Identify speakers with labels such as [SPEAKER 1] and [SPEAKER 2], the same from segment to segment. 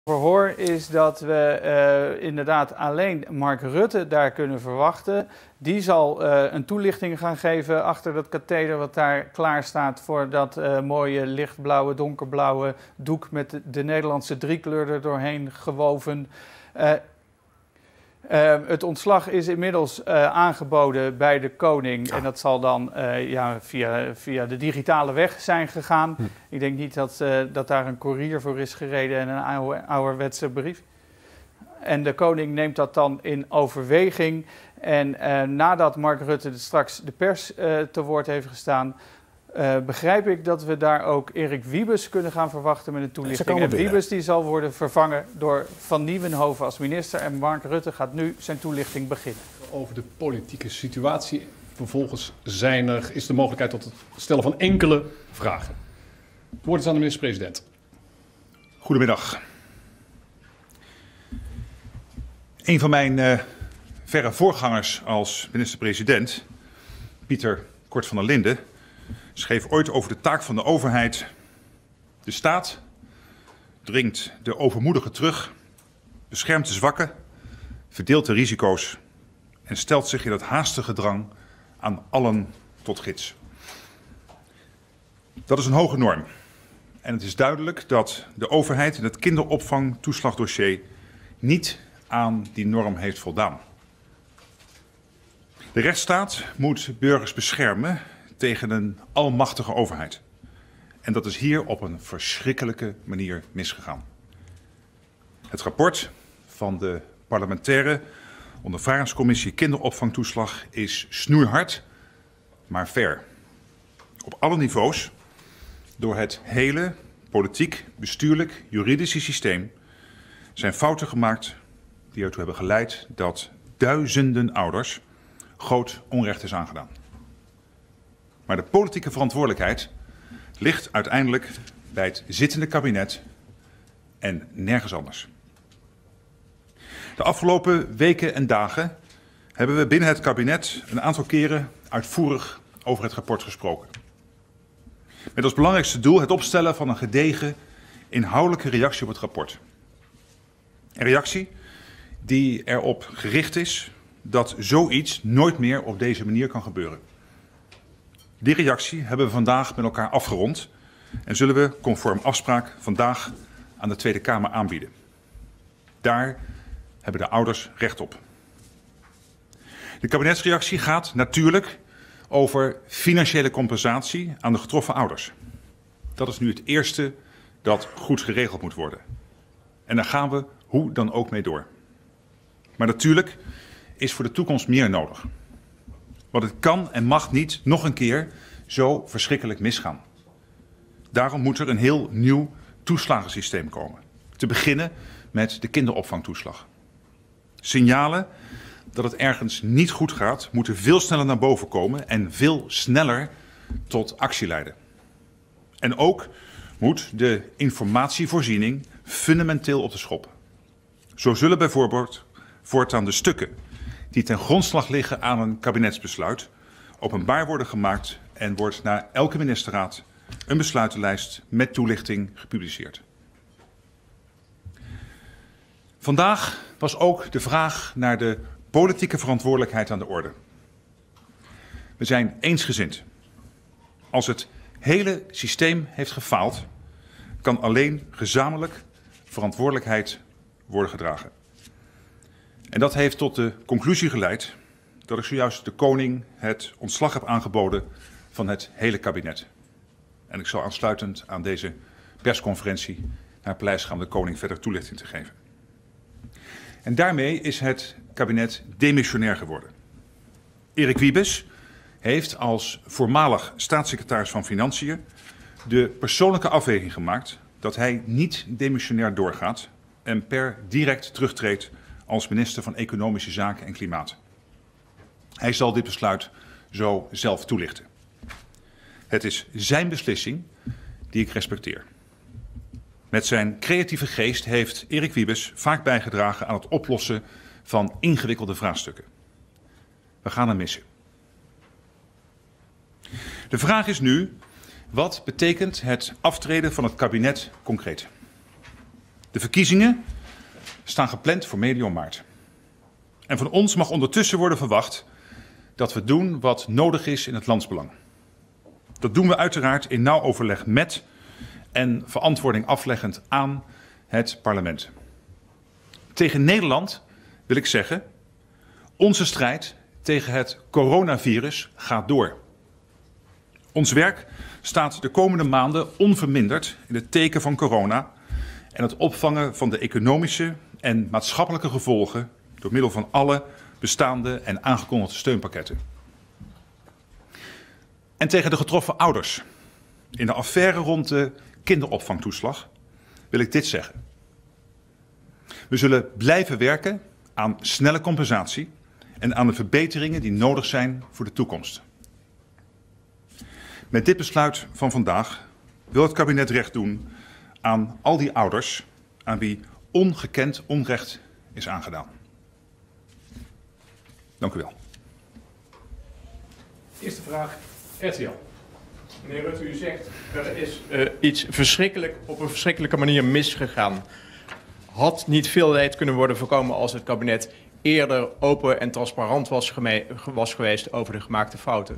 [SPEAKER 1] Verhoor is dat we inderdaad alleen Mark Rutte daar kunnen verwachten. Die zal een toelichting gaan geven achter dat katheder wat daar klaar staat voor dat mooie lichtblauwe, donkerblauwe doek met de Nederlandse driekleur er doorheen gewoven. Het ontslag is inmiddels aangeboden bij de koning. Ja. En dat zal dan via de digitale weg zijn gegaan. Ik denk niet dat daar een koerier voor is gereden en een ouderwetse brief. En de koning neemt dat dan in overweging. En nadat Mark Rutte straks de pers te woord heeft gestaan, begrijp ik dat we daar ook Erik Wiebes kunnen gaan verwachten met een toelichting. En Wiebes die zal worden vervangen door Van Nieuwenhoven als minister. En Mark Rutte gaat nu zijn toelichting beginnen.
[SPEAKER 2] Over de politieke situatie. Vervolgens is de mogelijkheid tot het stellen van enkele vragen. Het woord is aan de minister-president.
[SPEAKER 3] Goedemiddag. Een van mijn verre voorgangers als minister-president, Pieter Cort van der Linden, schreef ooit over de taak van de overheid: de staat dringt de overmoedigen terug, beschermt de zwakken, verdeelt de risico's en stelt zich in het haastige drang aan allen tot gids. Dat is een hoge norm. En het is duidelijk dat de overheid in het kinderopvangtoeslagdossier niet aan die norm heeft voldaan. De rechtsstaat moet burgers beschermen tegen een almachtige overheid. En dat is hier op een verschrikkelijke manier misgegaan. Het rapport van de parlementaire ondervragingscommissie kinderopvangtoeslag is snoeihard, maar fair. Op alle niveaus, door het hele politiek, bestuurlijk, juridische systeem, zijn fouten gemaakt die ertoe hebben geleid dat duizenden ouders groot onrecht is aangedaan. Maar de politieke verantwoordelijkheid ligt uiteindelijk bij het zittende kabinet en nergens anders. De afgelopen weken en dagen hebben we binnen het kabinet een aantal keren uitvoerig over het rapport gesproken. Met als belangrijkste doel het opstellen van een gedegen, inhoudelijke reactie op het rapport. Een reactie die erop gericht is dat zoiets nooit meer op deze manier kan gebeuren. Die reactie hebben we vandaag met elkaar afgerond en zullen we conform afspraak vandaag aan de Tweede Kamer aanbieden. Daar hebben de ouders recht op. De kabinetsreactie gaat natuurlijk over financiële compensatie aan de getroffen ouders. Dat is nu het eerste dat goed geregeld moet worden. En daar gaan we hoe dan ook mee door. Maar natuurlijk is voor de toekomst meer nodig. Want het kan en mag niet nog een keer zo verschrikkelijk misgaan. Daarom moet er een heel nieuw toeslagensysteem komen. Te beginnen met de kinderopvangtoeslag. Signalen dat het ergens niet goed gaat, moeten veel sneller naar boven komen en veel sneller tot actie leiden. En ook moet de informatievoorziening fundamenteel op de schop. Zo zullen bijvoorbeeld voortaan de stukken die ten grondslag liggen aan een kabinetsbesluit openbaar worden gemaakt en wordt na elke ministerraad een besluitenlijst met toelichting gepubliceerd. Vandaag was ook de vraag naar de politieke verantwoordelijkheid aan de orde. We zijn eensgezind. Als het hele systeem heeft gefaald, kan alleen gezamenlijk verantwoordelijkheid worden gedragen. En dat heeft tot de conclusie geleid dat ik zojuist de koning het ontslag heb aangeboden van het hele kabinet. En ik zal aansluitend aan deze persconferentie naar het paleis gaan om de koning verder toelichting te geven. En daarmee is het kabinet demissionair geworden. Erik Wiebes heeft als voormalig staatssecretaris van Financiën de persoonlijke afweging gemaakt dat hij niet demissionair doorgaat en per direct terugtreedt als minister van Economische Zaken en Klimaat. Hij zal dit besluit zo zelf toelichten. Het is zijn beslissing die ik respecteer. Met zijn creatieve geest heeft Erik Wiebes vaak bijgedragen aan het oplossen van ingewikkelde vraagstukken. We gaan hem missen. De vraag is nu, wat betekent het aftreden van het kabinet concreet? De verkiezingen staan gepland voor medio maart. En van ons mag ondertussen worden verwacht dat we doen wat nodig is in het landsbelang. Dat doen we uiteraard in nauw overleg met en verantwoording afleggend aan het parlement. Tegen Nederland wil ik zeggen, onze strijd tegen het coronavirus gaat door. Ons werk staat de komende maanden onverminderd in het teken van corona en het opvangen van de economische en maatschappelijke gevolgen door middel van alle bestaande en aangekondigde steunpakketten. En tegen de getroffen ouders in de affaire rond de kinderopvangtoeslag wil ik dit zeggen. We zullen blijven werken aan snelle compensatie en aan de verbeteringen die nodig zijn voor de toekomst. Met dit besluit van vandaag wil het kabinet recht doen aan al die ouders aan wie ongekend onrecht is aangedaan. Dank u wel.
[SPEAKER 4] Eerste vraag, RTL. Meneer Rutte, u zegt er is iets op een verschrikkelijke manier misgegaan. Had niet veel leed kunnen worden voorkomen als het kabinet eerder open en transparant was geweest over de gemaakte fouten?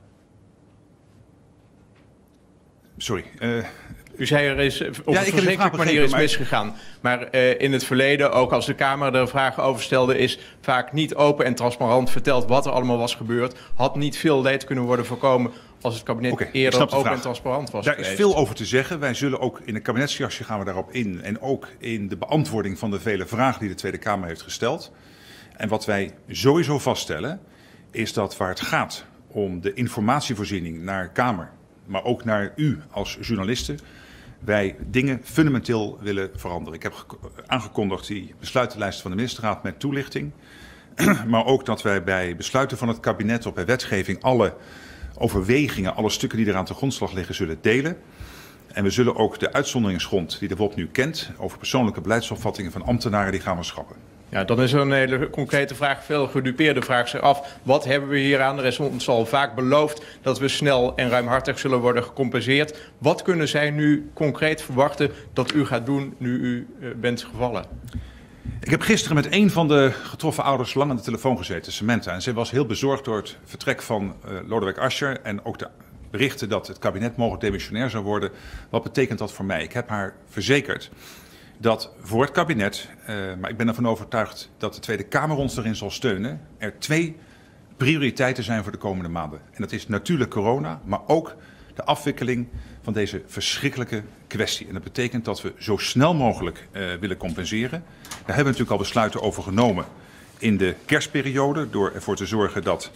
[SPEAKER 3] Sorry.
[SPEAKER 4] U zei er is op een verschrikkelijke manier is misgegaan. Maar in het verleden, ook als de Kamer er vragen over stelde, is vaak niet open en transparant verteld wat er allemaal was gebeurd. Had niet veel leed kunnen worden voorkomen als het kabinet eerder open en transparant was geweest.
[SPEAKER 3] Daar is veel over te zeggen. Wij zullen ook in de kabinetsjasje gaan we daarop in. En ook in de beantwoording van de vele vragen die de Tweede Kamer heeft gesteld. En wat wij sowieso vaststellen is dat waar het gaat om de informatievoorziening naar de Kamer, maar ook naar u als journalisten, wij dingen fundamenteel willen veranderen. Ik heb aangekondigd die besluitenlijst van de ministerraad met toelichting. Maar ook dat wij bij besluiten van het kabinet of bij wetgeving alle overwegingen, alle stukken die eraan ten grondslag liggen, zullen delen. En we zullen ook de uitzonderingsgrond die de WOP nu kent over persoonlijke beleidsopvattingen van ambtenaren, die gaan we schrappen.
[SPEAKER 4] Ja, dan is er een hele concrete vraag, veel gedupeerde vraag zich af. Wat hebben we hier aan? Er is ons al vaak beloofd dat we snel en ruimhartig zullen worden gecompenseerd. Wat kunnen zij nu concreet verwachten dat u gaat doen nu u bent gevallen?
[SPEAKER 3] Ik heb gisteren met een van de getroffen ouders lang aan de telefoon gezeten, Samantha. En zij was heel bezorgd door het vertrek van Lodewijk Asscher en ook de berichten dat het kabinet mogelijk demissionair zou worden. Wat betekent dat voor mij? Ik heb haar verzekerd dat voor het kabinet, maar ik ben ervan overtuigd dat de Tweede Kamer ons erin zal steunen, er 2 prioriteiten zijn voor de komende maanden. En dat is natuurlijk corona, maar ook de afwikkeling van deze verschrikkelijke kwestie. En dat betekent dat we zo snel mogelijk willen compenseren. Daar hebben we natuurlijk al besluiten over genomen in de kerstperiode, door ervoor te zorgen dat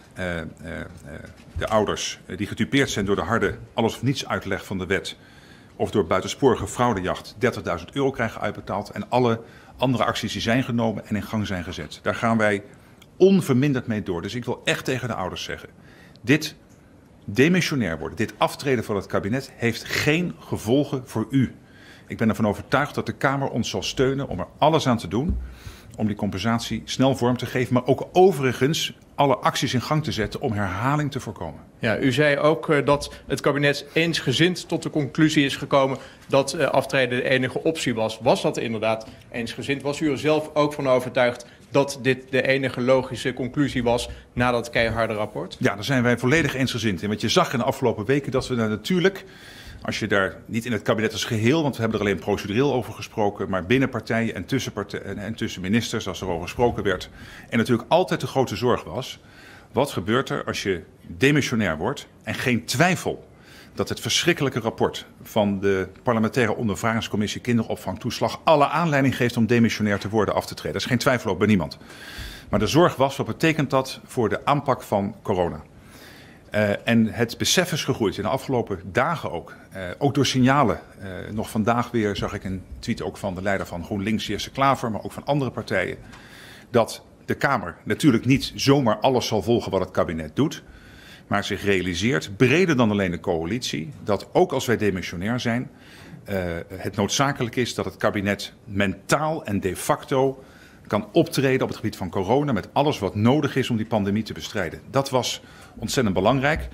[SPEAKER 3] de ouders die gedupeerd zijn door de harde alles of niets uitleg van de wet of door buitensporige fraudejacht 30.000 euro krijgen uitbetaald. En alle andere acties die zijn genomen en in gang zijn gezet. Daar gaan wij onverminderd mee door. Dus ik wil echt tegen de ouders zeggen, dit demissionair worden, dit aftreden van het kabinet heeft geen gevolgen voor u. Ik ben ervan overtuigd dat de Kamer ons zal steunen om er alles aan te doen om die compensatie snel vorm te geven, maar ook overigens alle acties in gang te zetten om herhaling te voorkomen.
[SPEAKER 4] Ja, u zei ook dat het kabinet eensgezind tot de conclusie is gekomen dat aftreden de enige optie was. Was dat inderdaad eensgezind? Was u er zelf ook van overtuigd dat dit de enige logische conclusie was na dat keiharde rapport? Ja,
[SPEAKER 3] daar zijn wij volledig eensgezind in. Want je zag in de afgelopen weken dat we daar natuurlijk, als je daar niet in het kabinet als geheel, want we hebben er alleen procedureel over gesproken, maar binnen partijen en tussen ministers, als er over gesproken werd. En natuurlijk altijd de grote zorg was, wat gebeurt er als je demissionair wordt en geen twijfel dat het verschrikkelijke rapport van de parlementaire ondervragingscommissie kinderopvangtoeslag alle aanleiding geeft om demissionair te worden, af te treden. Er is geen twijfel ook bij niemand. Maar de zorg was, wat betekent dat voor de aanpak van corona? En het besef is gegroeid in de afgelopen dagen ook. Ook door signalen. Nog vandaag weer zag ik een tweet ook van de leider van GroenLinks, Jesse Klaver, maar ook van andere partijen, dat de Kamer natuurlijk niet zomaar alles zal volgen wat het kabinet doet, maar zich realiseert, breder dan alleen de coalitie, dat ook als wij demissionair zijn, het noodzakelijk is dat het kabinet mentaal en de facto kan optreden op het gebied van corona met alles wat nodig is om die pandemie te bestrijden. Dat was ontzettend belangrijk.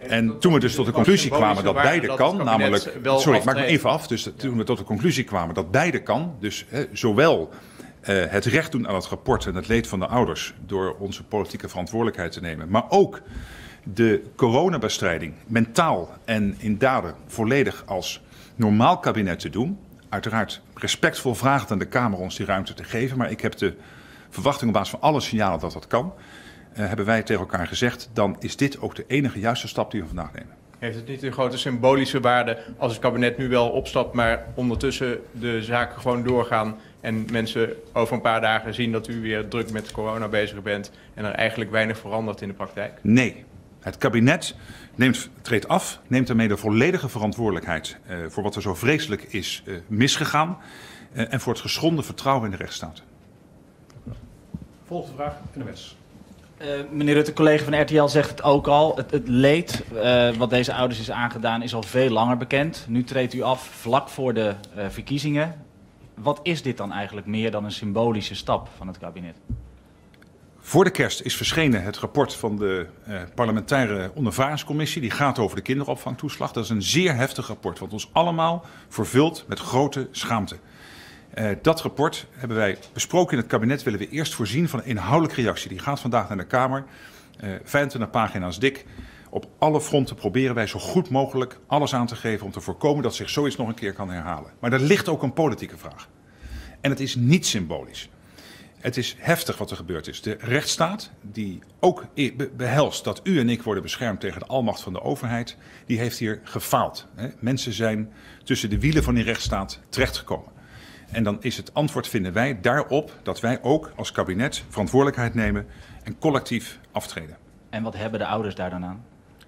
[SPEAKER 3] En toen we dus tot de conclusie kwamen dat beide kan, namelijk... Sorry, ik maak me even af. Dus toen we tot de conclusie kwamen dat beide kan, dus zowel het recht doen aan het rapport en het leed van de ouders door onze politieke verantwoordelijkheid te nemen, maar ook de coronabestrijding mentaal en in daden volledig als normaal kabinet te doen. Uiteraard respectvol vragend aan de Kamer ons die ruimte te geven, maar ik heb de verwachting op basis van alle signalen dat dat kan. Hebben wij tegen elkaar gezegd, dan is dit ook de enige juiste stap die we vandaag nemen.
[SPEAKER 4] Heeft het niet een grote symbolische waarde als het kabinet nu wel opstapt, maar ondertussen de zaken gewoon doorgaan en mensen over een paar dagen zien dat u weer druk met corona bezig bent en er eigenlijk weinig verandert in de praktijk?
[SPEAKER 3] Nee. Het kabinet treedt af, neemt daarmee de volledige verantwoordelijkheid voor wat er zo vreselijk is misgegaan en voor het geschonden vertrouwen in de rechtsstaat.
[SPEAKER 2] Volgende vraag, NOS.
[SPEAKER 5] Meneer Rutte, collega van RTL zegt het ook al. Het leed wat deze ouders is aangedaan is al veel langer bekend. Nu treedt u af vlak voor de verkiezingen. Wat is dit dan eigenlijk meer dan een symbolische stap van het kabinet?
[SPEAKER 3] Voor de kerst is verschenen het rapport van de parlementaire ondervragingscommissie. Die gaat over de kinderopvangtoeslag. Dat is een zeer heftig rapport, wat ons allemaal vervult met grote schaamte. Dat rapport hebben wij besproken in het kabinet. Willen we eerst voorzien van een inhoudelijke reactie. Die gaat vandaag naar de Kamer. 25 pagina's dik. Op alle fronten proberen wij zo goed mogelijk alles aan te geven om te voorkomen dat zich zoiets nog een keer kan herhalen. Maar er ligt ook een politieke vraag. En het is niet symbolisch. Het is heftig wat er gebeurd is. De rechtsstaat, die ook behelst dat u en ik worden beschermd tegen de almacht van de overheid, die heeft hier gefaald. Mensen zijn tussen de wielen van die rechtsstaat terechtgekomen. En dan is het antwoord, vinden wij, daarop dat wij ook als kabinet verantwoordelijkheid nemen en collectief aftreden.
[SPEAKER 5] En wat hebben de ouders daar dan aan?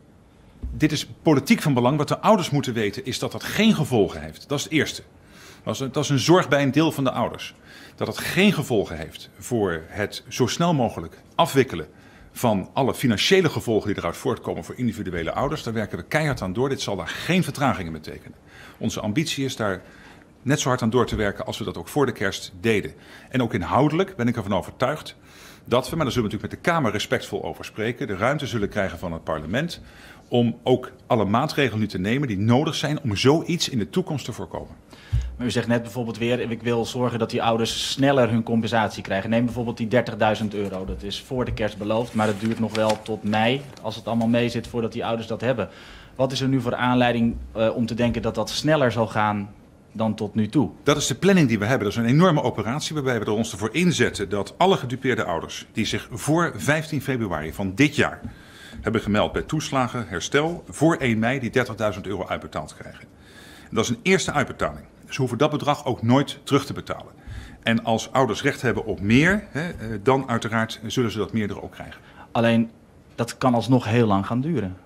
[SPEAKER 3] Dit is politiek van belang. Wat de ouders moeten weten is dat dat geen gevolgen heeft. Dat is het eerste. Dat is een zorg bij een deel van de ouders. Dat het geen gevolgen heeft voor het zo snel mogelijk afwikkelen van alle financiële gevolgen die eruit voortkomen voor individuele ouders. Daar werken we keihard aan door. Dit zal daar geen vertragingen betekenen. Onze ambitie is daar net zo hard aan door te werken als we dat ook voor de kerst deden. En ook inhoudelijk ben ik ervan overtuigd dat we, maar daar zullen we natuurlijk met de Kamer respectvol over spreken, de ruimte zullen krijgen van het parlement om ook alle maatregelen nu te nemen die nodig zijn om zoiets in de toekomst te voorkomen.
[SPEAKER 5] Maar u zegt net bijvoorbeeld weer, ik wil zorgen dat die ouders sneller hun compensatie krijgen. Neem bijvoorbeeld die €30.000. Dat is voor de kerst beloofd, maar het duurt nog wel tot mei, als het allemaal mee zit, voordat die ouders dat hebben. Wat is er nu voor aanleiding om te denken dat dat sneller zal gaan dan tot nu toe?
[SPEAKER 3] Dat is de planning die we hebben. Dat is een enorme operatie waarbij we er ons ervoor inzetten dat alle gedupeerde ouders die zich voor 15 februari van dit jaar hebben gemeld bij toeslagenherstel, voor 1 mei die €30.000 uitbetaald krijgen. En dat is een eerste uitbetaling. Ze hoeven dat bedrag ook nooit terug te betalen. En als ouders recht hebben op meer, dan uiteraard zullen ze dat meerdere ook krijgen.
[SPEAKER 5] Alleen, dat kan alsnog heel lang gaan duren.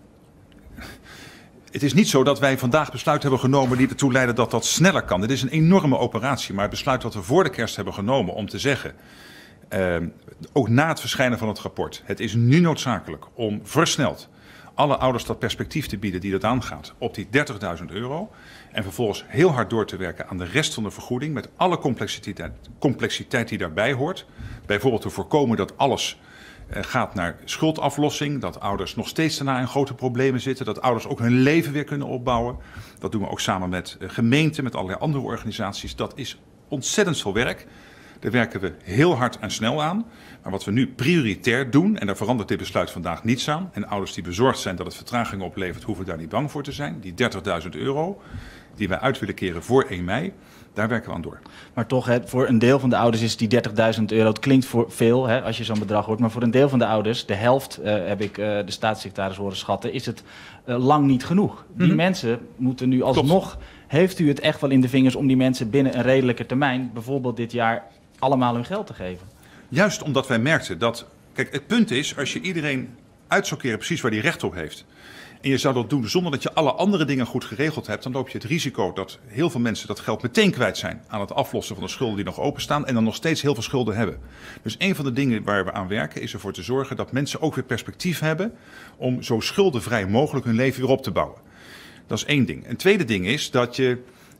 [SPEAKER 3] Het is niet zo dat wij vandaag besluit hebben genomen die ertoe leiden dat dat sneller kan. Dit is een enorme operatie, maar het besluit dat we voor de kerst hebben genomen om te zeggen, ook na het verschijnen van het rapport, het is nu noodzakelijk om versneld alle ouders dat perspectief te bieden die dat aangaat op die €30.000 en vervolgens heel hard door te werken aan de rest van de vergoeding met alle complexiteit die daarbij hoort. Bijvoorbeeld te voorkomen dat alles gaat naar schuldaflossing, dat ouders nog steeds daarna in grote problemen zitten, dat ouders ook hun leven weer kunnen opbouwen. Dat doen we ook samen met gemeenten, met allerlei andere organisaties. Dat is ontzettend veel werk. Daar werken we heel hard en snel aan. Maar wat we nu prioritair doen, en daar verandert dit besluit vandaag niets aan, en ouders die bezorgd zijn dat het vertragingen oplevert, hoeven daar niet bang voor te zijn. Die €30.000 die wij uit willen keren voor 1 mei, daar werken we aan door.
[SPEAKER 5] Maar toch, voor een deel van de ouders is die €30.000, het klinkt voor veel als je zo'n bedrag hoort, maar voor een deel van de ouders, de helft heb ik de staatssecretaris horen schatten, is het lang niet genoeg. Die mensen moeten nu alsnog, klopt. Heeft u het echt wel in de vingers om die mensen binnen een redelijke termijn, bijvoorbeeld dit jaar, allemaal hun geld te geven?
[SPEAKER 3] Juist omdat wij merkten dat, kijk, het punt is, als je iedereen uit zou keren precies waar die recht op heeft, en je zou dat doen zonder dat je alle andere dingen goed geregeld hebt, dan loop je het risico dat heel veel mensen dat geld meteen kwijt zijn aan het aflossen van de schulden die nog openstaan en dan nog steeds heel veel schulden hebben. Dus een van de dingen waar we aan werken is ervoor te zorgen dat mensen ook weer perspectief hebben om zo schuldenvrij mogelijk hun leven weer op te bouwen. Dat is één ding. Een tweede ding is dat je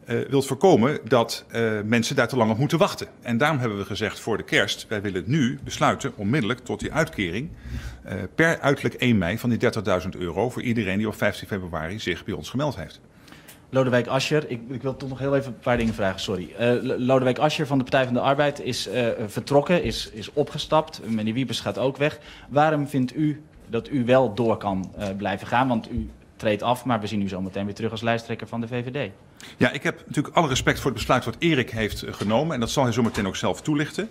[SPEAKER 3] wilt voorkomen dat mensen daar te lang op moeten wachten. En daarom hebben we gezegd voor de kerst, wij willen nu besluiten onmiddellijk tot die uitkering per uiterlijk 1 mei van die €30.000 voor iedereen die op 15 februari zich bij ons gemeld heeft.
[SPEAKER 5] Lodewijk Asscher, ik wil toch nog heel even een paar dingen vragen, sorry. Lodewijk Asscher van de Partij van de Arbeid is vertrokken, is opgestapt. Meneer Wiebes gaat ook weg. Waarom vindt u dat u wel door kan blijven gaan? Want u treedt af, maar we zien u zo meteen weer terug als lijsttrekker van de VVD.
[SPEAKER 3] Ja, ik heb natuurlijk alle respect voor het besluit wat Erik heeft genomen. En dat zal hij zo meteen ook zelf toelichten.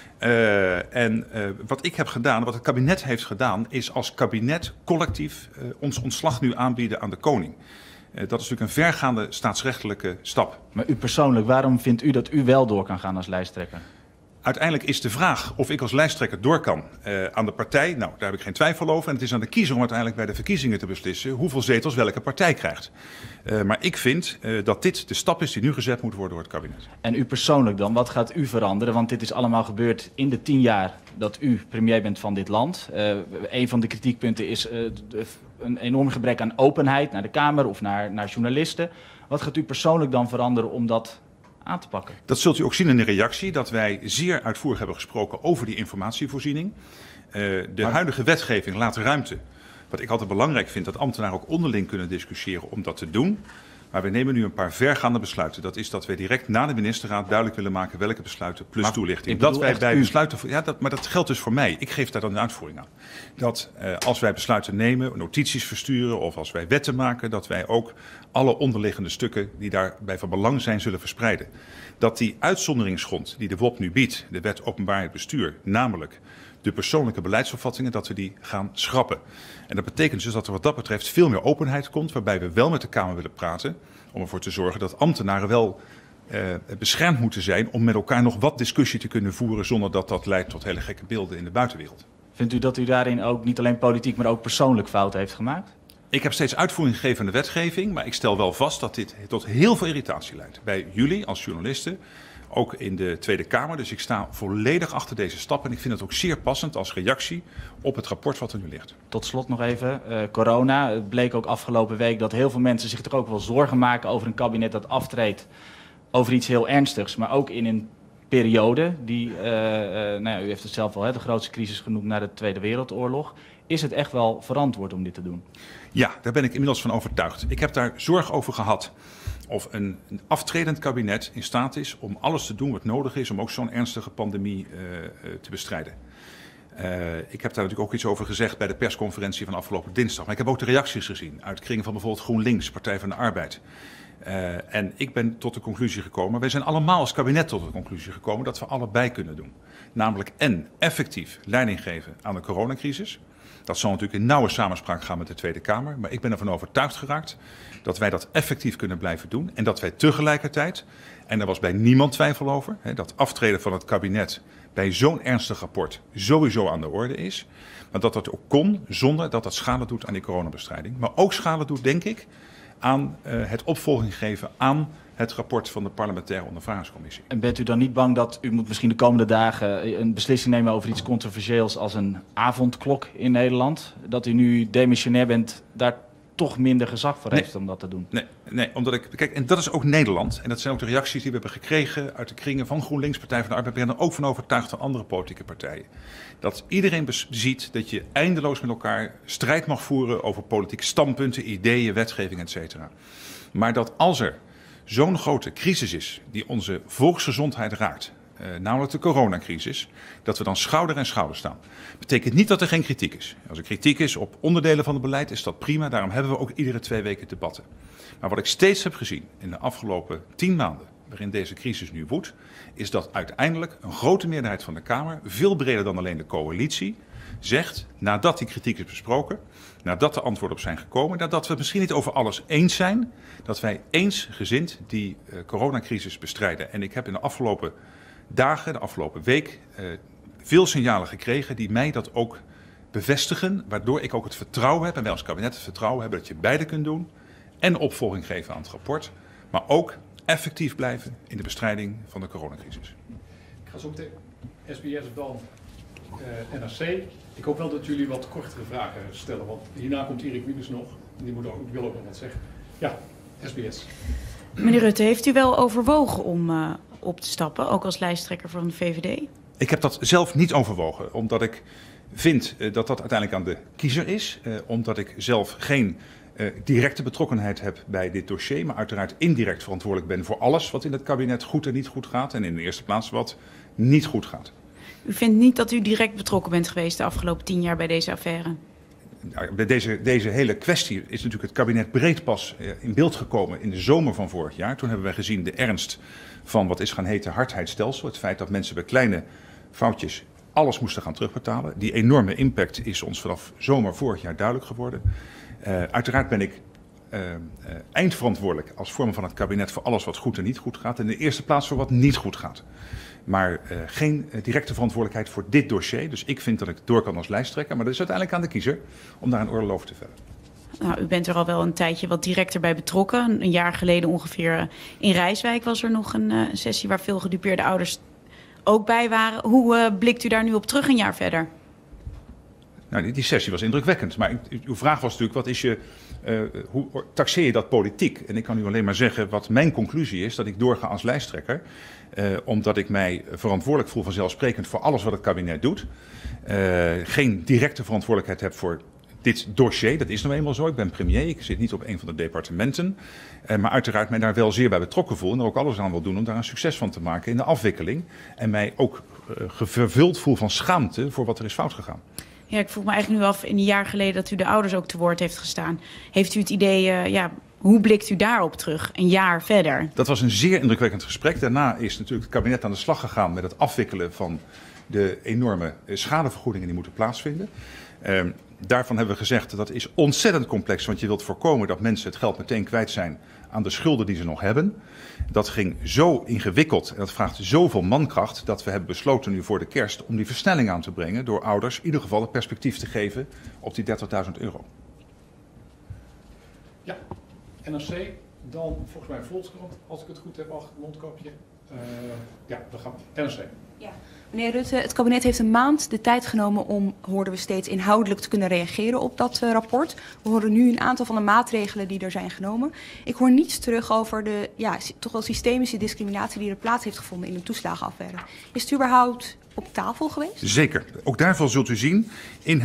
[SPEAKER 3] Wat ik heb gedaan, wat het kabinet heeft gedaan, is als kabinet collectief ons ontslag nu aanbieden aan de koning. Dat is natuurlijk een vergaande staatsrechtelijke stap.
[SPEAKER 5] Maar u persoonlijk, waarom vindt u dat u wel door kan gaan als lijsttrekker?
[SPEAKER 3] Uiteindelijk is de vraag of ik als lijsttrekker door kan aan de partij. Nou, daar heb ik geen twijfel over. En het is aan de kiezer om uiteindelijk bij de verkiezingen te beslissen hoeveel zetels welke partij krijgt. Maar ik vind dat dit de stap is die nu gezet moet worden door het kabinet.
[SPEAKER 5] En u persoonlijk dan, wat gaat u veranderen? Want dit is allemaal gebeurd in de 10 jaar dat u premier bent van dit land. Een van de kritiekpunten is een enorm gebrek aan openheid naar de Kamer of naar journalisten. Wat gaat u persoonlijk dan veranderen om dat aan te pakken?
[SPEAKER 3] Dat zult u ook zien in de reactie, dat wij zeer uitvoerig hebben gesproken over die informatievoorziening. De huidige wetgeving laat ruimte. Wat ik altijd belangrijk vind, dat ambtenaren ook onderling kunnen discussiëren om dat te doen. Maar we nemen nu een paar vergaande besluiten. Dat is dat wij direct na de ministerraad duidelijk willen maken welke besluiten plus toelichting. Dat wij bij besluiten, maar dat geldt dus voor mij. Ik geef daar dan de uitvoering aan. Dat als wij besluiten nemen, notities versturen of als wij wetten maken, dat wij ook alle onderliggende stukken die daarbij van belang zijn zullen verspreiden. Dat die uitzonderingsgrond die de WOP nu biedt, de Wet Openbaarheid Bestuur, namelijk de persoonlijke beleidsopvattingen, dat we die gaan schrappen. En dat betekent dus dat er wat dat betreft veel meer openheid komt, waarbij we wel met de Kamer willen praten, om ervoor te zorgen dat ambtenaren wel beschermd moeten zijn om met elkaar nog wat discussie te kunnen voeren, zonder dat dat leidt tot hele gekke beelden in de buitenwereld.
[SPEAKER 5] Vindt u dat u daarin ook niet alleen politiek, maar ook persoonlijk fouten heeft gemaakt?
[SPEAKER 3] Ik heb steeds uitvoering gegeven aan de wetgeving, maar ik stel wel vast dat dit tot heel veel irritatie leidt. Bij jullie als journalisten, ook in de Tweede Kamer. Dus ik sta volledig achter deze stap en ik vind het ook zeer passend als reactie op het rapport wat er nu ligt.
[SPEAKER 5] Tot slot nog even, corona. Het bleek ook afgelopen week dat heel veel mensen zich toch ook wel zorgen maken over een kabinet dat aftreedt over iets heel ernstigs. Maar ook in een periode die, u heeft het zelf al de grootste crisis genoemd na de Tweede Wereldoorlog. Is het echt wel verantwoord om dit te doen? Ja,
[SPEAKER 3] daar ben ik inmiddels van overtuigd. Ik heb daar zorg over gehad of een aftredend kabinet in staat is om alles te doen wat nodig is om ook zo'n ernstige pandemie te bestrijden. Ik heb daar natuurlijk ook iets over gezegd bij de persconferentie van afgelopen dinsdag. Maar ik heb ook de reacties gezien uit kringen van bijvoorbeeld GroenLinks, Partij van de Arbeid. En ik ben tot de conclusie gekomen, wij zijn allemaal als kabinet tot de conclusie gekomen dat we allebei kunnen doen. Namelijk en effectief leiding geven aan de coronacrisis. Dat zal natuurlijk in nauwe samenspraak gaan met de Tweede Kamer. Maar ik ben ervan overtuigd geraakt dat wij dat effectief kunnen blijven doen. En dat wij tegelijkertijd, en daar was bij niemand twijfel over, dat aftreden van het kabinet bij zo'n ernstig rapport sowieso aan de orde is. Maar dat dat ook kon zonder dat dat schade doet aan die coronabestrijding. Maar ook schade doet, denk ik, aan het opvolging geven aan het rapport van de parlementaire ondervragingscommissie.
[SPEAKER 5] En bent u dan niet bang dat u moet misschien de komende dagen een beslissing nemen over iets controversieels als een avondklok in Nederland? Dat u nu demissionair bent, daar toch minder gezag voor heeft om dat te doen?
[SPEAKER 3] Nee, omdat kijk, en dat is ook Nederland. En dat zijn ook de reacties die we hebben gekregen uit de kringen van GroenLinks, Partij van de Arbeid. Ik ben er ook van overtuigd van andere politieke partijen. Dat iedereen ziet dat je eindeloos met elkaar strijd mag voeren over politieke standpunten, ideeën, wetgeving, etc. Maar dat als er zo'n grote crisis is die onze volksgezondheid raakt, namelijk de coronacrisis, dat we dan schouder aan schouder staan. Betekent niet dat er geen kritiek is. Als er kritiek is op onderdelen van het beleid is dat prima. Daarom hebben we ook iedere 2 weken debatten. Maar wat ik steeds heb gezien in de afgelopen 10 maanden, waarin deze crisis nu woedt, is dat uiteindelijk een grote meerderheid van de Kamer, veel breder dan alleen de coalitie, zegt, nadat die kritiek is besproken, nadat de antwoorden op zijn gekomen, nadat we het misschien niet over alles eens zijn, dat wij eensgezind die coronacrisis bestrijden. En ik heb in de afgelopen dagen, de afgelopen week, veel signalen gekregen die mij dat ook bevestigen, waardoor ik ook het vertrouwen heb, en wij als kabinet het vertrouwen hebben, dat je beide kunt doen en opvolging geven aan het rapport, maar ook effectief blijven in de bestrijding van de coronacrisis.
[SPEAKER 2] Ik ga zo meteen SBS dan NRC. Ik hoop wel dat jullie wat kortere vragen stellen, want hierna komt Erik Wiebes nog. Die wil ook nog wat zeggen. Ja, SBS.
[SPEAKER 6] Meneer Rutte, heeft u wel overwogen om op te stappen, ook als lijsttrekker van de VVD?
[SPEAKER 3] Ik heb dat zelf niet overwogen, omdat ik vind dat dat uiteindelijk aan de kiezer is. Omdat ik zelf geen directe betrokkenheid heb bij dit dossier, maar uiteraard indirect verantwoordelijk ben voor alles wat in het kabinet goed en niet goed gaat. En in de eerste plaats wat niet goed gaat.
[SPEAKER 6] U vindt niet dat u direct betrokken bent geweest de afgelopen 10 jaar bij deze affaire?
[SPEAKER 3] Bij deze hele kwestie is natuurlijk het kabinet breed pas in beeld gekomen in de zomer van vorig jaar. Toen hebben wij gezien de ernst van wat is gaan heten hardheidsstelsel. Het feit dat mensen bij kleine foutjes alles moesten gaan terugbetalen. Die enorme impact is ons vanaf zomer vorig jaar duidelijk geworden. Uiteraard ben ik eindverantwoordelijk als vorm van het kabinet voor alles wat goed en niet goed gaat. En in de eerste plaats voor wat niet goed gaat. Maar geen directe verantwoordelijkheid voor dit dossier. Dus ik vind dat ik door kan als lijsttrekker. Maar dat is uiteindelijk aan de kiezer om daar een oordeel over te vellen.
[SPEAKER 6] Nou, u bent er al wel een tijdje wat directer bij betrokken. Een jaar geleden ongeveer in Rijswijk was er nog een sessie waar veel gedupeerde ouders ook bij waren. Hoe blikt u daar nu op terug een jaar verder?
[SPEAKER 3] Nou, die sessie was indrukwekkend. Maar uw vraag was natuurlijk, wat is hoe taxeer je dat politiek? En ik kan u alleen maar zeggen wat mijn conclusie is, dat ik doorga als lijsttrekker. Omdat ik mij verantwoordelijk voel vanzelfsprekend voor alles wat het kabinet doet. Geen directe verantwoordelijkheid heb voor dit dossier. Dat is nou eenmaal zo. Ik ben premier, ik zit niet op een van de departementen. Maar uiteraard mij daar wel zeer bij betrokken voel en er ook alles aan wil doen om daar een succes van te maken in de afwikkeling. En mij ook vervuld voel van schaamte voor wat er is fout gegaan.
[SPEAKER 6] Ja, ik vroeg me eigenlijk nu af, in een jaar geleden dat u de ouders ook te woord heeft gestaan. Heeft u het idee, hoe blikt u daarop terug, een jaar verder? Dat
[SPEAKER 3] was een zeer indrukwekkend gesprek. Daarna is natuurlijk het kabinet aan de slag gegaan met het afwikkelen van de enorme schadevergoedingen die moeten plaatsvinden. Daarvan hebben we gezegd dat is ontzettend complex, want je wilt voorkomen dat mensen het geld meteen kwijt zijn aan de schulden die ze nog hebben. Dat ging zo ingewikkeld en dat vraagt zoveel mankracht dat we hebben besloten nu voor de kerst om die versnelling aan te brengen door ouders in ieder geval het perspectief te geven op die €30.000.
[SPEAKER 2] Ja, NRC, dan volgens mij Volkskrant, als ik het goed heb, achter het mondkapje. Ja, dan gaan we. NRC.
[SPEAKER 7] Ja. Meneer Rutte, het kabinet heeft een maand de tijd genomen om, hoorden we steeds, inhoudelijk te kunnen reageren op dat rapport. We horen nu een aantal van de maatregelen die er zijn genomen. Ik hoor niets terug over de toch wel systemische discriminatie die er plaats heeft gevonden in de toeslagenaffaire. Is het überhaupt op tafel geweest?
[SPEAKER 3] Zeker. Ook daarvan zult u zien in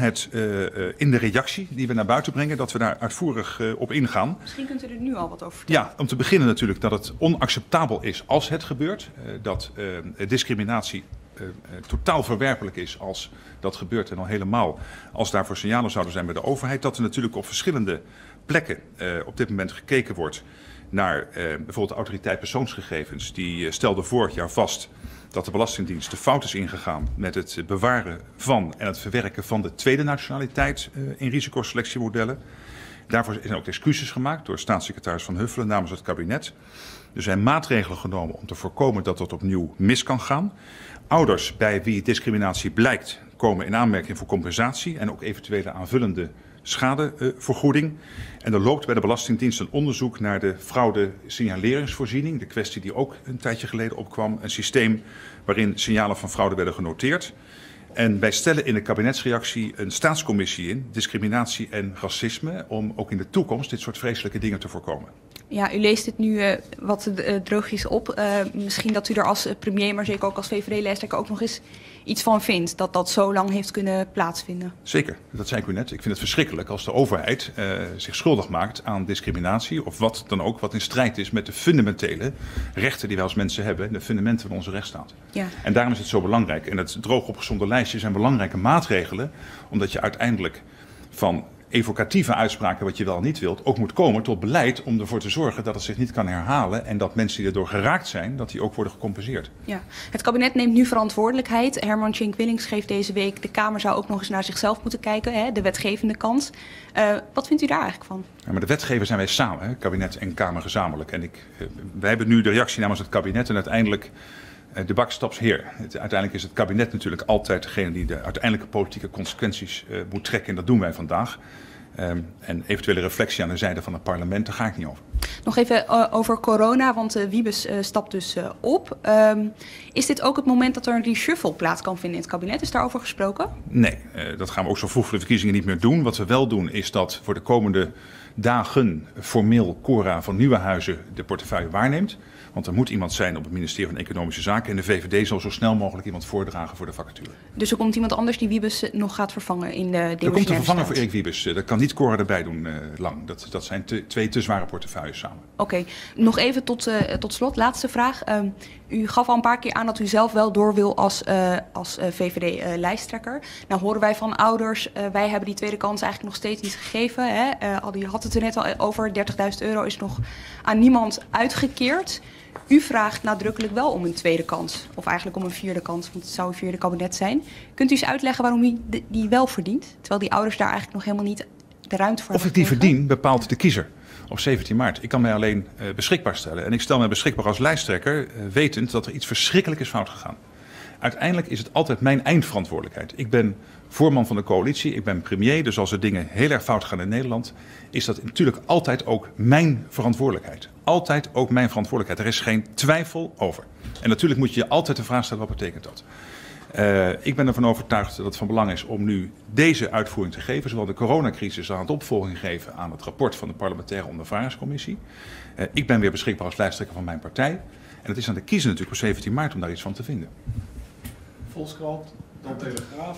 [SPEAKER 3] de reactie die we naar buiten brengen, dat we daar uitvoerig op ingaan.
[SPEAKER 7] Misschien kunt u er nu al wat over vertellen.
[SPEAKER 3] Ja, om te beginnen natuurlijk dat het onacceptabel is als het gebeurt. Dat discriminatie totaal verwerpelijk is als dat gebeurt en al helemaal als daarvoor signalen zouden zijn bij de overheid. Dat er natuurlijk op verschillende plekken op dit moment gekeken wordt naar bijvoorbeeld de autoriteit persoonsgegevens. Die stelde vorig jaar vast dat de Belastingdienst de fout is ingegaan met het bewaren van en het verwerken van de tweede nationaliteit in risicoselectiemodellen. Daarvoor zijn ook excuses gemaakt door staatssecretaris Van Huffelen namens het kabinet. Er zijn maatregelen genomen om te voorkomen dat dat opnieuw mis kan gaan. Ouders bij wie discriminatie blijkt komen in aanmerking voor compensatie en ook eventuele aanvullende schadevergoeding. En er loopt bij de Belastingdienst een onderzoek naar de fraude-signaleringsvoorziening. De kwestie die ook een tijdje geleden opkwam. Een systeem waarin signalen van fraude werden genoteerd. En wij stellen in de kabinetsreactie een staatscommissie in, discriminatie en racisme, om ook in de toekomst dit soort vreselijke dingen te voorkomen.
[SPEAKER 7] Ja, u leest dit nu wat droogjes op. Misschien dat u er als premier, maar zeker ook als VVD-lijsttrekker ook nog eens iets van vindt. Dat dat zo lang heeft kunnen plaatsvinden.
[SPEAKER 3] Zeker, dat zei ik u net. Ik vind het verschrikkelijk als de overheid zich schuldig maakt aan discriminatie. Of wat dan ook, wat in strijd is met de fundamentele rechten die wij als mensen hebben. De fundamenten van onze rechtsstaat.
[SPEAKER 7] Ja.
[SPEAKER 3] En daarom is het zo belangrijk. En het droog opgesomde lijstje zijn belangrijke maatregelen. Omdat je uiteindelijk van evocatieve uitspraken wat je wel niet wilt, ook moet komen tot beleid om ervoor te zorgen dat het zich niet kan herhalen en dat mensen die erdoor geraakt zijn, dat die ook worden gecompenseerd.
[SPEAKER 7] Ja. Het kabinet neemt nu verantwoordelijkheid. Herman Tjenk-Willink schreef deze week, de Kamer zou ook nog eens naar zichzelf moeten kijken, hè, de wetgevende kant. Wat vindt u daar eigenlijk van? Ja,
[SPEAKER 3] maar de wetgever zijn wij samen, hè, kabinet en Kamer gezamenlijk. En wij hebben nu de reactie namens het kabinet en uiteindelijk de buck stops here. Uiteindelijk is het kabinet natuurlijk altijd degene die de uiteindelijke politieke consequenties moet trekken. En dat doen wij vandaag. En eventuele reflectie aan de zijde van het parlement, daar ga ik niet over.
[SPEAKER 7] Nog even over corona, want Wiebes stapt dus op. Is dit ook het moment dat er een reshuffle plaats kan vinden in het kabinet? Is daarover gesproken?
[SPEAKER 3] Nee, dat gaan we ook zo vroeg voor de verkiezingen niet meer doen. Wat we wel doen is dat voor de komende dagen formeel Cora van Nieuwenhuizen de portefeuille waarneemt. Want er moet iemand zijn op het ministerie van Economische Zaken. En de VVD zal zo snel mogelijk iemand voordragen voor de vacature.
[SPEAKER 7] Dus er komt iemand anders die Wiebes nog gaat vervangen in de demissionaire
[SPEAKER 3] Er komt een vervanger
[SPEAKER 7] staat.
[SPEAKER 3] voor Erik Wiebes. Dat kan niet Cora erbij doen lang. Dat zijn twee te zware portefeuilles samen.
[SPEAKER 7] Oké, nog even tot slot, laatste vraag. U gaf al een paar keer aan dat u zelf wel door wil als VVD-lijsttrekker. Nou horen wij van ouders, wij hebben die tweede kans eigenlijk nog steeds niet gegeven. Hè? Je had het er net al over, €30.000 is nog aan niemand uitgekeerd. U vraagt nadrukkelijk wel om een tweede kans, of eigenlijk om een vierde kans, want het zou een vierde kabinet zijn. Kunt u eens uitleggen waarom u die wel verdient, terwijl die ouders daar eigenlijk nog helemaal niet de ruimte voor
[SPEAKER 3] Of ik
[SPEAKER 7] hebben
[SPEAKER 3] die
[SPEAKER 7] gekregen?
[SPEAKER 3] verdien, bepaalt de kiezer op 17 maart. Ik kan mij alleen beschikbaar stellen. En ik stel mij beschikbaar als lijsttrekker, wetend dat er iets verschrikkelijk is fout gegaan. Uiteindelijk is het altijd mijn eindverantwoordelijkheid. Ik ben voorman van de coalitie, ik ben premier. Dus als er dingen heel erg fout gaan in Nederland, is dat natuurlijk altijd ook mijn verantwoordelijkheid. Altijd ook mijn verantwoordelijkheid. Er is geen twijfel over. En natuurlijk moet je je altijd de vraag stellen, wat betekent dat? Ik ben ervan overtuigd dat het van belang is om nu deze uitvoering te geven. Zowel de coronacrisis aan het opvolging geven aan het rapport van de parlementaire ondervragingscommissie. Ik ben weer beschikbaar als lijsttrekker van mijn partij. En het is aan de kiezer natuurlijk op 17 maart om daar iets van te vinden.
[SPEAKER 2] Volkskrant, dan Telegraaf.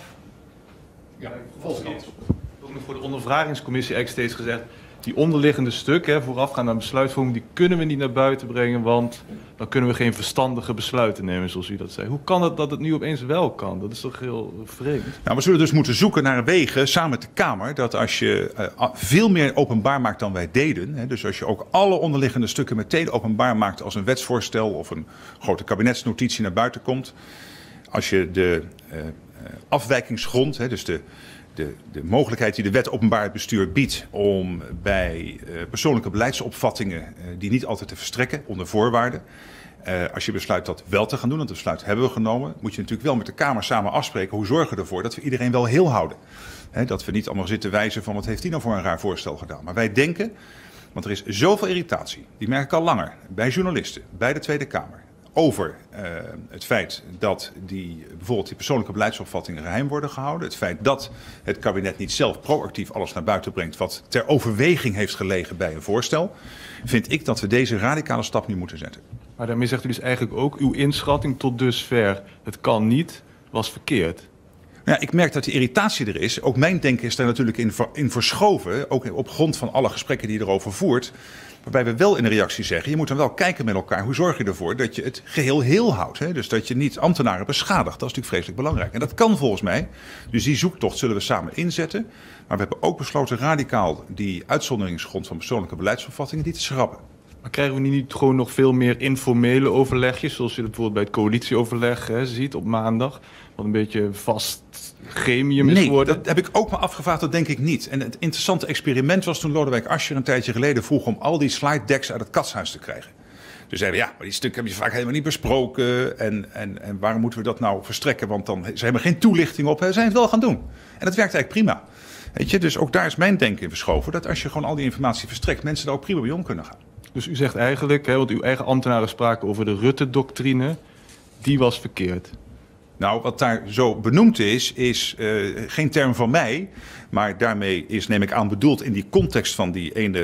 [SPEAKER 2] Ja, Volkskrant.
[SPEAKER 8] Ook nog voor de ondervragingscommissie eigenlijk steeds gezegd, die onderliggende stukken, voorafgaand aan besluitvorming, die kunnen we niet naar buiten brengen, want dan kunnen we geen verstandige besluiten nemen, zoals u dat zei. Hoe kan het dat het nu opeens wel kan? Dat is toch heel vreemd?
[SPEAKER 3] Nou, we zullen dus moeten zoeken naar wegen, samen met de Kamer, dat als je veel meer openbaar maakt dan wij deden, hè, dus als je ook alle onderliggende stukken meteen openbaar maakt als een wetsvoorstel of een grote kabinetsnotitie naar buiten komt, als je de afwijkingsgrond, hè, dus de mogelijkheid die de wet openbaar bestuur biedt om bij persoonlijke beleidsopvattingen die niet altijd te verstrekken onder voorwaarden. Als je besluit dat wel te gaan doen, want het besluit hebben we genomen, moet je natuurlijk wel met de Kamer samen afspreken hoe zorgen we ervoor dat we iedereen wel heel houden. Dat we niet allemaal zitten wijzen van wat heeft die nou voor een raar voorstel gedaan. Maar wij denken, want er is zoveel irritatie, die merk ik al langer, bij journalisten, bij de Tweede Kamer, over het feit dat bijvoorbeeld die persoonlijke beleidsopvattingen geheim worden gehouden. Het feit dat het kabinet niet zelf proactief alles naar buiten brengt wat ter overweging heeft gelegen bij een voorstel. Vind ik dat we deze radicale stap nu moeten zetten.
[SPEAKER 8] Maar daarmee zegt u dus eigenlijk ook, uw inschatting tot dusver, het kan niet, was verkeerd.
[SPEAKER 3] Ja, ik merk dat die irritatie er is. Ook mijn denken is daar natuurlijk in verschoven. Ook op grond van alle gesprekken die je erover voert. Waarbij we wel in de reactie zeggen, je moet dan wel kijken met elkaar. Hoe zorg je ervoor dat je het geheel heel houdt? Hè? Dus dat je niet ambtenaren beschadigt. Dat is natuurlijk vreselijk belangrijk. En dat kan volgens mij. Dus die zoektocht zullen we samen inzetten. Maar we hebben ook besloten radicaal die uitzonderingsgrond van persoonlijke beleidsopvattingen die te schrappen.
[SPEAKER 8] Maar krijgen we niet gewoon nog veel meer informele overlegjes, zoals je dat bijvoorbeeld bij het coalitieoverleg ziet op maandag, wat een beetje vast gremium is geworden?
[SPEAKER 3] Nee, dat heb ik ook me afgevraagd, dat denk ik niet. En het interessante experiment was toen Lodewijk Asscher een tijdje geleden vroeg om al die slide decks uit het katshuis te krijgen. Dus zeiden we, ja, maar die stukken heb je vaak helemaal niet besproken. En waarom moeten we dat nou verstrekken? Want dan ze hebben geen toelichting op. Ze zijn het wel gaan doen. En dat werkt eigenlijk prima. Weet je, dus ook daar is mijn denken in verschoven. Dat als je gewoon al die informatie verstrekt, mensen daar ook prima bij om kunnen gaan.
[SPEAKER 8] Dus u zegt eigenlijk, want uw eigen ambtenaren spraken over de Rutte-doctrine, die was verkeerd.
[SPEAKER 3] Nou, wat daar zo benoemd is geen term van mij. Maar daarmee is, neem ik aan, bedoeld in die context van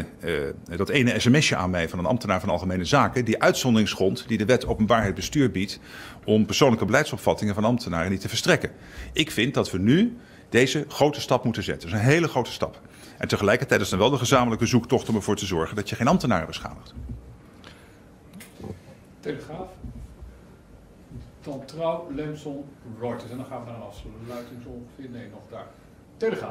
[SPEAKER 3] dat ene sms'je aan mij van een ambtenaar van Algemene Zaken. Die uitzonderingsgrond die de wet openbaarheid bestuur biedt om persoonlijke beleidsopvattingen van ambtenaren niet te verstrekken. Ik vind dat we nu deze grote stap moeten zetten. Dat is een hele grote stap. En tegelijkertijd is dan wel de gezamenlijke zoektocht om ervoor te zorgen dat je geen ambtenaren beschadigt.
[SPEAKER 2] Telegraaf. Dan Trouw, Lemson, Reuters. En dan gaan we naar een afsluiting zo ongeveer. Nee, nog daar. Telegraaf.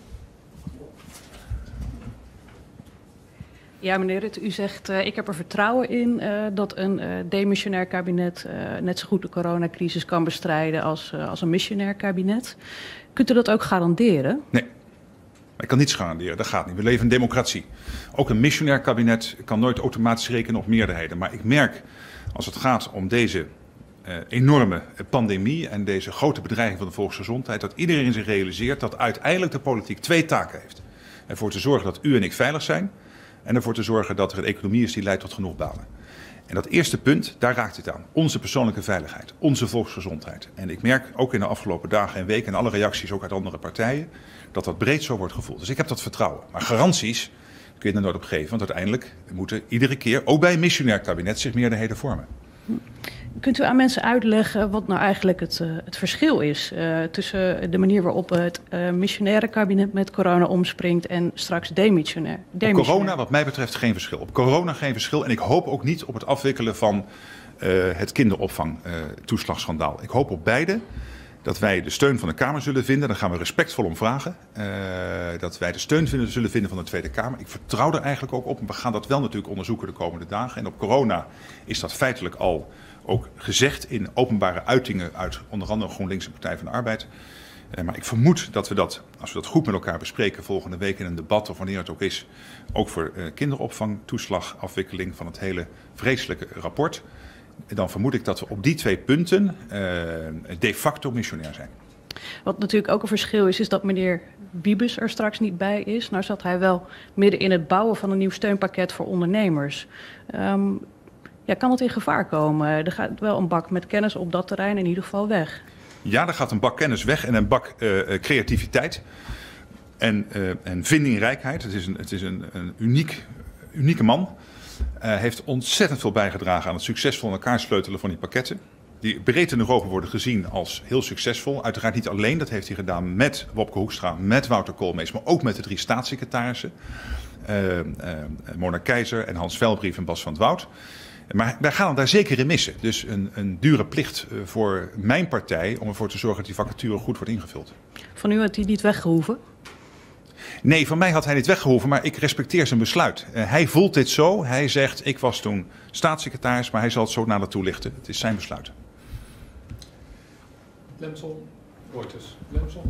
[SPEAKER 9] Ja, meneer Rutte, u zegt, ik heb er vertrouwen in dat een demissionair kabinet net zo goed de coronacrisis kan bestrijden als een missionair kabinet. Kunt u dat ook garanderen?
[SPEAKER 3] Nee. Ik kan niets garanderen, dat gaat niet. We leven in democratie. Ook een missionair kabinet kan nooit automatisch rekenen op meerderheden. Maar ik merk, als het gaat om deze enorme pandemie en deze grote bedreiging van de volksgezondheid, dat iedereen zich realiseert dat uiteindelijk de politiek 2 taken heeft. Ervoor te zorgen dat u en ik veilig zijn en ervoor te zorgen dat er een economie is die leidt tot genoeg banen. En dat eerste punt, daar raakt het aan. Onze persoonlijke veiligheid, onze volksgezondheid. En ik merk ook in de afgelopen dagen en weken en alle reacties ook uit andere partijen, dat dat breed zo wordt gevoeld. Dus ik heb dat vertrouwen. Maar garanties kun je er nooit op geven. Want uiteindelijk moeten iedere keer, ook bij een missionair kabinet, zich meerderheden vormen.
[SPEAKER 9] Kunt u aan mensen uitleggen wat nou eigenlijk het verschil is tussen de manier waarop het missionaire kabinet met corona omspringt en straks demissionair?
[SPEAKER 3] Op corona wat mij betreft geen verschil. Op corona geen verschil en ik hoop ook niet op het afwikkelen van het kinderopvangtoeslagschandaal. Ik hoop op beide. Dat wij de steun van de Kamer zullen vinden. Daar gaan we respectvol om vragen. Dat wij de steun zullen vinden van de Tweede Kamer. Ik vertrouw er eigenlijk ook op. We gaan dat wel natuurlijk onderzoeken de komende dagen. En op corona is dat feitelijk al ook gezegd in openbare uitingen uit onder andere GroenLinks en Partij van de Arbeid. Maar ik vermoed dat we dat, als we dat goed met elkaar bespreken volgende week in een debat of wanneer het ook is, ook voor kinderopvang, toeslagafwikkeling van het hele vreselijke rapport. Dan vermoed ik dat we op die 2 punten de facto missionair zijn.
[SPEAKER 9] Wat natuurlijk ook een verschil is dat meneer Wiebes er straks niet bij is. Nou zat hij wel midden in het bouwen van een nieuw steunpakket voor ondernemers. Kan het in gevaar komen? Er gaat wel een bak met kennis op dat terrein in ieder geval weg. Ja,
[SPEAKER 3] er gaat een bak kennis weg en een bak creativiteit en vindingrijkheid. Het is een unieke man. Heeft ontzettend veel bijgedragen aan het succesvol in elkaar sleutelen van die pakketten. Die breed in Europa worden gezien als heel succesvol. Uiteraard niet alleen, dat heeft hij gedaan met Wopke Hoekstra, met Wouter Koolmees, maar ook met de 3 staatssecretarissen. Mona Keizer en Hans Velbrief en Bas van 't Woud. Maar wij gaan hem daar zeker in missen. Dus een dure plicht voor mijn partij om ervoor te zorgen dat die vacature goed wordt ingevuld.
[SPEAKER 9] Van u had hij niet weggehoeven?
[SPEAKER 3] Nee, van mij had hij niet weggehoeven, maar ik respecteer zijn besluit. Hij voelt dit zo. Hij zegt, ik was toen staatssecretaris, maar hij zal het zo nader toelichten. Het is zijn besluit.
[SPEAKER 2] Lemsel, Reuters. Lemsel.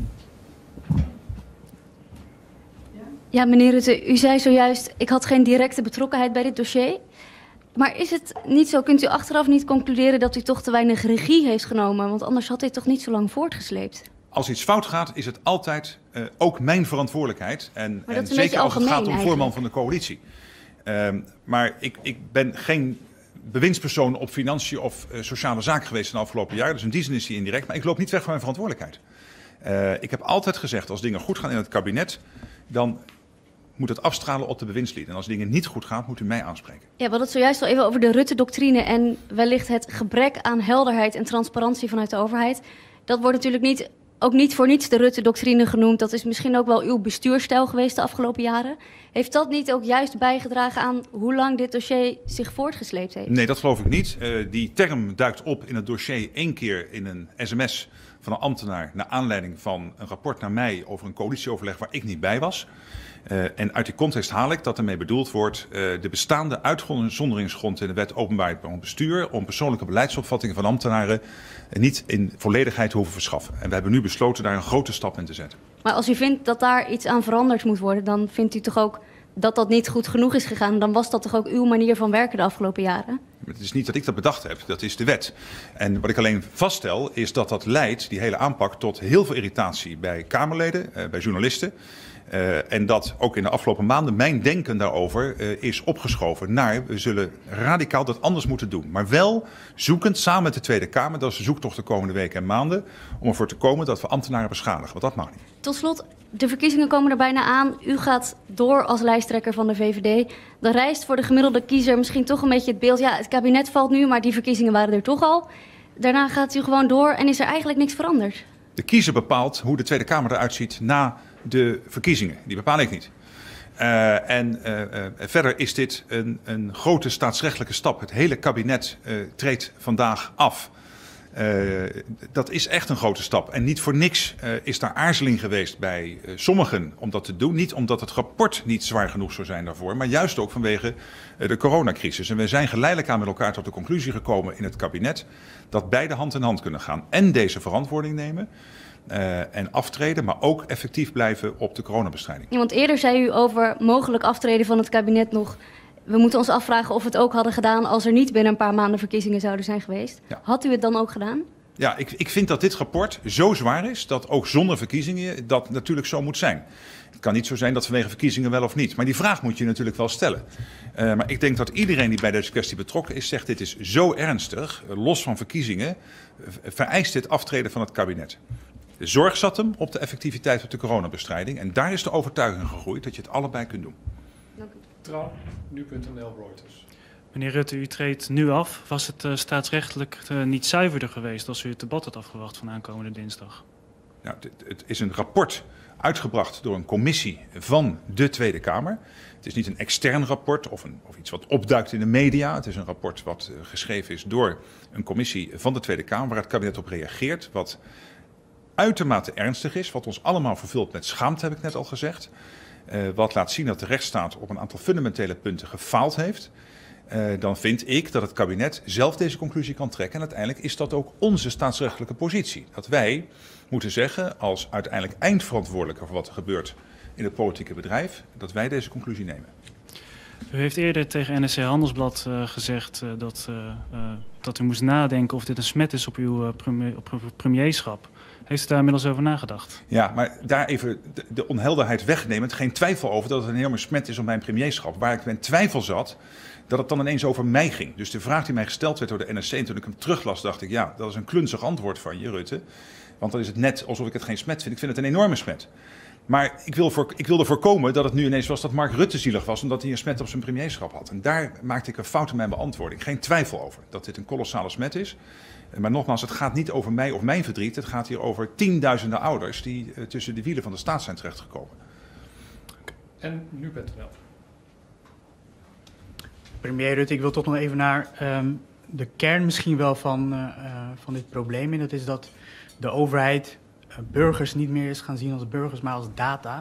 [SPEAKER 10] Ja, meneer Rutte, u zei zojuist, ik had geen directe betrokkenheid bij dit dossier. Maar is het niet zo, kunt u achteraf niet concluderen dat u toch te weinig regie heeft genomen? Want anders had dit toch niet zo lang voortgesleept?
[SPEAKER 3] Als iets fout gaat, is het altijd ook mijn verantwoordelijkheid. En
[SPEAKER 10] zeker als het gaat om
[SPEAKER 3] voorman van de coalitie. Maar ik ben geen bewindspersoon op financiën of sociale zaken geweest in de afgelopen jaar. Dus in die zin is hij indirect. Maar ik loop niet weg van mijn verantwoordelijkheid. Ik heb altijd gezegd, als dingen goed gaan in het kabinet, dan moet het afstralen op de bewindslieden. En als dingen niet goed gaan, moet u mij aanspreken.
[SPEAKER 10] Ja, we hadden het zojuist al even over de Rutte-doctrine en wellicht het gebrek aan helderheid en transparantie vanuit de overheid. Dat wordt natuurlijk ook niet voor niets de Rutte-doctrine genoemd. Dat is misschien ook wel uw bestuurstijl geweest de afgelopen jaren. Heeft dat niet ook juist bijgedragen aan hoe lang dit dossier zich voortgesleept heeft?
[SPEAKER 3] Nee, dat geloof ik niet. Die term duikt op in het dossier 1 keer in een sms van een ambtenaar naar aanleiding van een rapport naar mij over een coalitieoverleg waar ik niet bij was. En uit die context haal ik dat ermee bedoeld wordt de bestaande uitzonderingsgrond in de wet openbaar bestuur om persoonlijke beleidsopvattingen van ambtenaren niet in volledigheid te hoeven verschaffen. En we hebben nu besloten daar een grote stap in te zetten.
[SPEAKER 10] Maar als u vindt dat daar iets aan veranderd moet worden, dan vindt u toch ook dat dat niet goed genoeg is gegaan? Dan was dat toch ook uw manier van werken de afgelopen jaren?
[SPEAKER 3] Het is niet dat ik dat bedacht heb, dat is de wet. En wat ik alleen vaststel is dat dat leidt, die hele aanpak, tot heel veel irritatie bij Kamerleden, bij journalisten. En dat ook in de afgelopen maanden mijn denken daarover is opgeschoven naar we zullen radicaal dat anders moeten doen. Maar wel zoekend samen met de Tweede Kamer, dat is de zoektocht de komende weken en maanden, om ervoor te komen dat we ambtenaren beschadigen. Want dat mag niet.
[SPEAKER 10] Tot slot, de verkiezingen komen er bijna aan. U gaat door als lijsttrekker van de VVD. Dan rijst voor de gemiddelde kiezer misschien toch een beetje het beeld, ja, het kabinet valt nu, maar die verkiezingen waren er toch al. Daarna gaat u gewoon door en is er eigenlijk niks veranderd.
[SPEAKER 3] De kiezer bepaalt hoe de Tweede Kamer eruit ziet na de verkiezingen. Die bepaal ik niet. Verder is dit een grote staatsrechtelijke stap. Het hele kabinet treedt vandaag af. Dat is echt een grote stap. En niet voor niks is daar aarzeling geweest bij sommigen om dat te doen. Niet omdat het rapport niet zwaar genoeg zou zijn daarvoor, maar juist ook vanwege de coronacrisis. En we zijn geleidelijk aan met elkaar tot de conclusie gekomen in het kabinet dat beide hand in hand kunnen gaan. En deze verantwoording nemen. En aftreden, maar ook effectief blijven op de coronabestrijding.
[SPEAKER 10] Ja, want eerder zei u over mogelijk aftreden van het kabinet nog, we moeten ons afvragen of we het ook hadden gedaan als er niet binnen een paar maanden verkiezingen zouden zijn geweest. Ja. Had u het dan ook gedaan?
[SPEAKER 3] Ja, ik vind dat dit rapport zo zwaar is dat ook zonder verkiezingen dat natuurlijk zo moet zijn. Het kan niet zo zijn dat vanwege verkiezingen wel of niet. Maar die vraag moet je natuurlijk wel stellen. Maar ik denk dat iedereen die bij deze kwestie betrokken is, zegt dit is zo ernstig, los van verkiezingen, vereist dit aftreden van het kabinet. De zorg zat hem op de effectiviteit op de coronabestrijding. En daar is de overtuiging gegroeid dat je het allebei kunt doen.
[SPEAKER 10] Dank u.
[SPEAKER 2] Trouw, nu.nl, Reuters.
[SPEAKER 11] Meneer Rutte, u treedt nu af. Was het staatsrechtelijk niet zuiverder geweest als u het debat had afgewacht van aankomende dinsdag?
[SPEAKER 3] Nou, het is een rapport uitgebracht door een commissie van de Tweede Kamer. Het is niet een extern rapport of iets wat opduikt in de media. Het is een rapport wat geschreven is door een commissie van de Tweede Kamer, waar het kabinet op reageert. Wat uitermate ernstig is, wat ons allemaal vervult met schaamte, heb ik net al gezegd. Wat laat zien dat de rechtsstaat op een aantal fundamentele punten gefaald heeft. Dan vind ik dat het kabinet zelf deze conclusie kan trekken. En uiteindelijk is dat ook onze staatsrechtelijke positie. Dat wij moeten zeggen, als uiteindelijk eindverantwoordelijke voor wat er gebeurt in het politieke bedrijf, dat wij deze conclusie nemen.
[SPEAKER 11] U heeft eerder tegen NRC Handelsblad gezegd dat u moest nadenken of dit een smet is op uw premierschap. Heeft u daar inmiddels over nagedacht?
[SPEAKER 3] Ja, maar daar even de onhelderheid wegnemend. Geen twijfel over dat het een enorme smet is op mijn premierschap. Waar ik in twijfel zat, dat het dan ineens over mij ging. Dus de vraag die mij gesteld werd door de NRC, en toen ik hem teruglas, dacht ik, ja, dat is een klunzig antwoord van je, Rutte. Want dan is het net alsof ik het geen smet vind. Ik vind het een enorme smet. Maar ik wilde voorkomen dat het nu ineens was dat Mark Rutte zielig was, omdat hij een smet op zijn premierschap had. En daar maakte ik een fout in mijn beantwoording. Geen twijfel over dat dit een kolossale smet is. Maar nogmaals, het gaat niet over mij of mijn verdriet. Het gaat hier over tienduizenden ouders die tussen de wielen van de staat zijn terechtgekomen.
[SPEAKER 2] En nu.nl.
[SPEAKER 12] Premier Rutte, ik wil toch nog even naar de kern misschien wel van dit probleem. En dat is dat de overheid burgers niet meer is gaan zien als burgers, maar als data.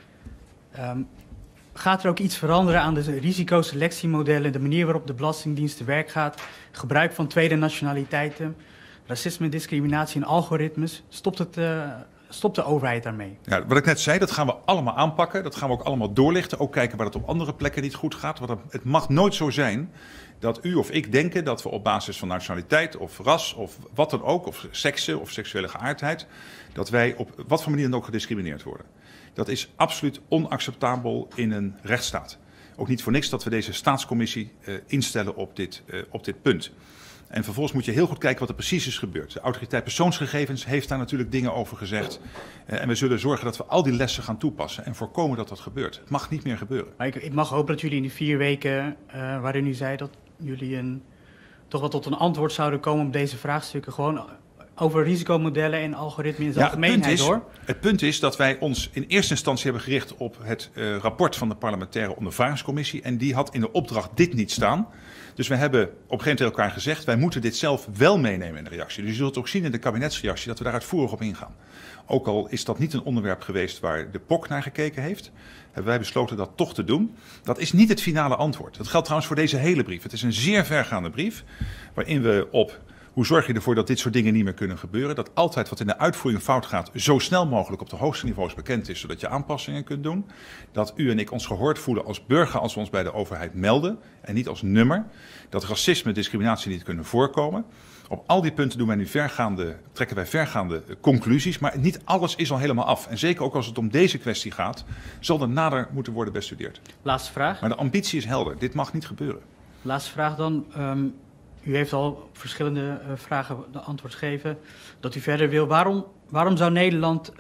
[SPEAKER 12] Gaat er ook iets veranderen aan de risicoselectiemodellen, de manier waarop de Belastingdienst te werk gaat, gebruik van tweede nationaliteiten, racisme, discriminatie en algoritmes? Stopt de overheid daarmee?
[SPEAKER 3] Ja, wat ik net zei, dat gaan we allemaal aanpakken. Dat gaan we ook allemaal doorlichten. Ook kijken waar het op andere plekken niet goed gaat. Want het mag nooit zo zijn dat u of ik denken dat we op basis van nationaliteit of ras of wat dan ook, of seksen of seksuele geaardheid, dat wij op wat voor manier dan ook gediscrimineerd worden. Dat is absoluut onacceptabel in een rechtsstaat. Ook niet voor niks dat we deze staatscommissie instellen op dit punt. En vervolgens moet je heel goed kijken wat er precies is gebeurd. De autoriteit persoonsgegevens heeft daar natuurlijk dingen over gezegd. En we zullen zorgen dat we al die lessen gaan toepassen en voorkomen dat dat gebeurt. Het mag niet meer gebeuren.
[SPEAKER 12] Maar ik mag hopen dat jullie in die 4 weken, waarin u zei dat jullie toch wel tot een antwoord zouden komen op deze vraagstukken, gewoon over risicomodellen en algoritmen in zijn algemeenheid, hoor.
[SPEAKER 3] Het punt is dat wij ons in eerste instantie hebben gericht op het rapport van de parlementaire ondervragingscommissie. En die had in de opdracht dit niet staan. Dus we hebben op een gegeven moment tegen elkaar gezegd, wij moeten dit zelf wel meenemen in de reactie. Dus je zult ook zien in de kabinetsreactie dat we daar uitvoerig op ingaan. Ook al is dat niet een onderwerp geweest waar de POC naar gekeken heeft, hebben wij besloten dat toch te doen. Dat is niet het finale antwoord. Dat geldt trouwens voor deze hele brief. Het is een zeer vergaande brief waarin we op hoe zorg je ervoor dat dit soort dingen niet meer kunnen gebeuren? Dat altijd wat in de uitvoering fout gaat, zo snel mogelijk op de hoogste niveaus bekend is, zodat je aanpassingen kunt doen. Dat u en ik ons gehoord voelen als burger als we ons bij de overheid melden en niet als nummer. Dat racisme en discriminatie niet kunnen voorkomen. Op al die punten trekken wij vergaande conclusies, maar niet alles is al helemaal af. En zeker ook als het om deze kwestie gaat, zal er nader moeten worden bestudeerd.
[SPEAKER 12] Laatste vraag.
[SPEAKER 3] Maar de ambitie is helder. Dit mag niet gebeuren.
[SPEAKER 12] Laatste vraag dan. U heeft al op verschillende vragen de antwoord gegeven dat u verder wil. Waarom zou Nederland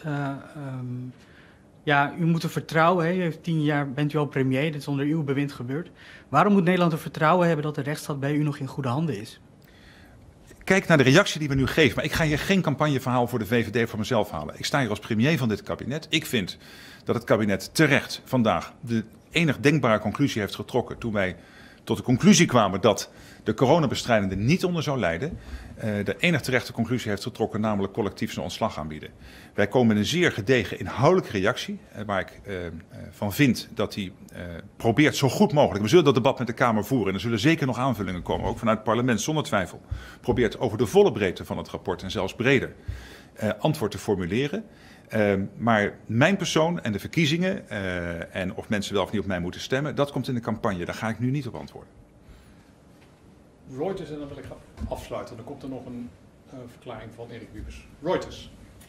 [SPEAKER 12] u moet er vertrouwen, hè? U heeft 10 jaar, bent u al premier, dit is onder uw bewind gebeurd. Waarom moet Nederland er vertrouwen hebben dat de rechtsstaat bij u nog in goede handen is?
[SPEAKER 3] Kijk naar de reactie die we nu geven. Maar ik ga hier geen campagneverhaal voor de VVD voor mezelf halen. Ik sta hier als premier van dit kabinet. Ik vind dat het kabinet terecht vandaag de enig denkbare conclusie heeft getrokken toen wij tot de conclusie kwamen dat de coronabestrijdende niet onder zou lijden. De enig terechte conclusie heeft getrokken, namelijk collectief zijn ontslag aanbieden. Wij komen met een zeer gedegen inhoudelijke reactie, waar ik van vind dat hij probeert zo goed mogelijk, we zullen dat debat met de Kamer voeren en er zullen zeker nog aanvullingen komen, ook vanuit het parlement zonder twijfel, probeert over de volle breedte van het rapport en zelfs breder antwoord te formuleren. Maar mijn persoon en de verkiezingen en of mensen wel of niet op mij moeten stemmen, dat komt in de campagne. Daar ga ik nu niet op antwoorden.
[SPEAKER 2] Reuters, en dan wil ik afsluiten. Dan komt er nog een verklaring van Erik Wiebes. Reuters.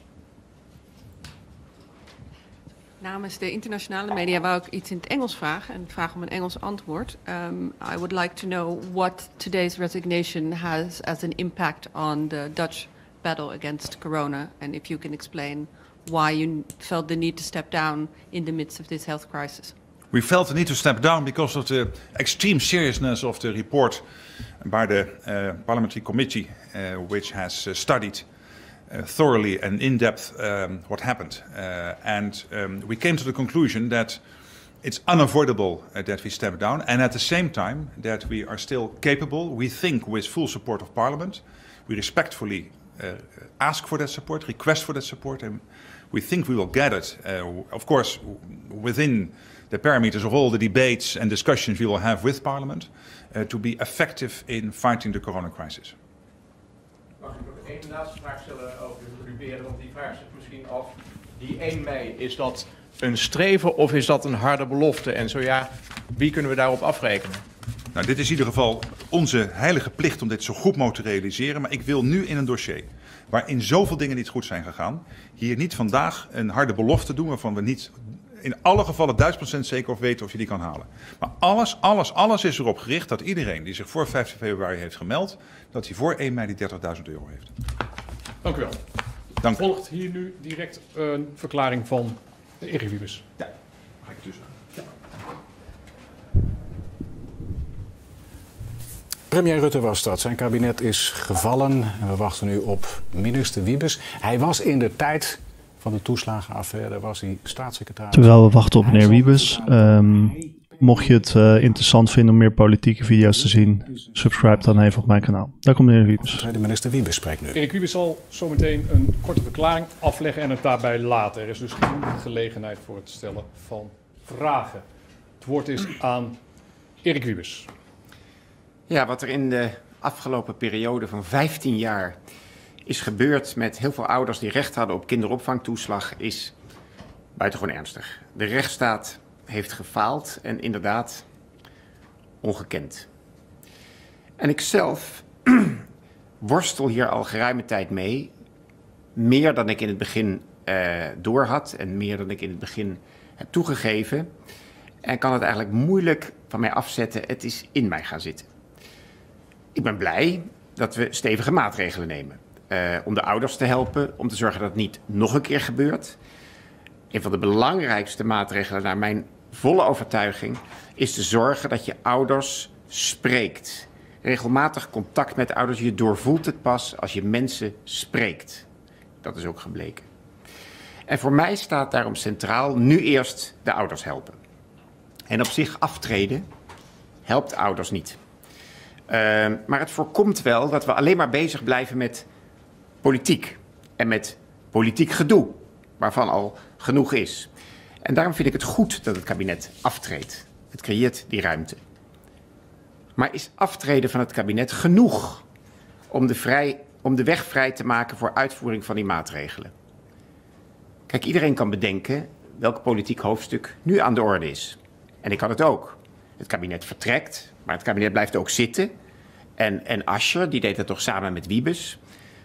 [SPEAKER 13] Namens de internationale media wou ik iets in het Engels vragen en vraag om een Engels antwoord. I would like to know what today's resignation has as an impact on the Dutch battle against corona, and if you can explain why you felt the need to step down in the midst of this health crisis.
[SPEAKER 3] We felt the need to step down because of the extreme seriousness of the report by the parliamentary committee, which has studied thoroughly and in depth what happened. And we came to the conclusion that it's unavoidable that we step down, and at the same time that we are still capable, we think with full support of Parliament, we respectfully ask for that support, request for that support, and we think we will get it, of course, within the parameters of all the debates and discussions we will have with Parliament, to be effective in fighting the corona crisis.
[SPEAKER 4] Mag ik nog één laatste vraag stellen over de Rubieren, want die vraag zit misschien af. Die 1 mei, is dat een streven of is dat een harde belofte? En zo ja, wie kunnen we daarop afrekenen?
[SPEAKER 3] Nou, dit is in ieder geval onze heilige plicht om dit zo goed mogelijk te realiseren. Maar ik wil nu in een dossier waarin zoveel dingen niet goed zijn gegaan, hier niet vandaag een harde belofte doen waarvan we niet in alle gevallen 1000% zeker of weten of je die kan halen. Maar alles is erop gericht dat iedereen die zich voor 15 februari heeft gemeld, dat hij voor 1 mei die €30.000 heeft.
[SPEAKER 2] Dank u wel.
[SPEAKER 3] Dank.
[SPEAKER 2] Volgt hier nu direct een verklaring van Erik Wiebes.
[SPEAKER 3] Ja, ga ik tussen. Ja.
[SPEAKER 14] Premier Rutte was dat. Zijn kabinet is gevallen en we wachten nu op minister Wiebes. Hij was in de tijd van de toeslagenaffaire, was hij staatssecretaris.
[SPEAKER 15] Terwijl we wachten op meneer Wiebes, mocht je het interessant vinden om meer politieke video's te zien, subscribe dan even op mijn kanaal. Daar komt meneer Wiebes.
[SPEAKER 14] De minister Wiebes spreekt nu.
[SPEAKER 2] Erik Wiebes zal zometeen een korte verklaring afleggen en het daarbij laten. Er is dus geen gelegenheid voor het stellen van vragen. Het woord is aan Erik Wiebes.
[SPEAKER 16] Ja, wat er in de afgelopen periode van 15 jaar is gebeurd met heel veel ouders die recht hadden op kinderopvangtoeslag is buitengewoon ernstig. De rechtsstaat heeft gefaald en inderdaad ongekend. En ik zelf worstel hier al geruime tijd mee, meer dan ik in het begin doorhad en meer dan ik in het begin heb toegegeven. En kan het eigenlijk moeilijk van mij afzetten, het is in mij gaan zitten. Ik ben blij dat we stevige maatregelen nemen. Om de ouders te helpen, om te zorgen dat het niet nog een keer gebeurt. Een van de belangrijkste maatregelen naar mijn volle overtuiging is te zorgen dat je ouders spreekt. Regelmatig contact met ouders. Je doorvoelt het pas als je mensen spreekt. Dat is ook gebleken. En voor mij staat daarom centraal nu eerst de ouders helpen. En op zich aftreden helpt ouders niet. Maar het voorkomt wel dat we alleen maar bezig blijven met politiek. En met politiek gedoe, waarvan al genoeg is. En daarom vind ik het goed dat het kabinet aftreedt. Het creëert die ruimte. Maar is aftreden van het kabinet genoeg om de weg vrij te maken voor uitvoering van die maatregelen? Kijk, iedereen kan bedenken welk politiek hoofdstuk nu aan de orde is. En ik had het ook. Het kabinet vertrekt, maar het kabinet blijft ook zitten. En Asscher, die deed het toch samen met Wiebes.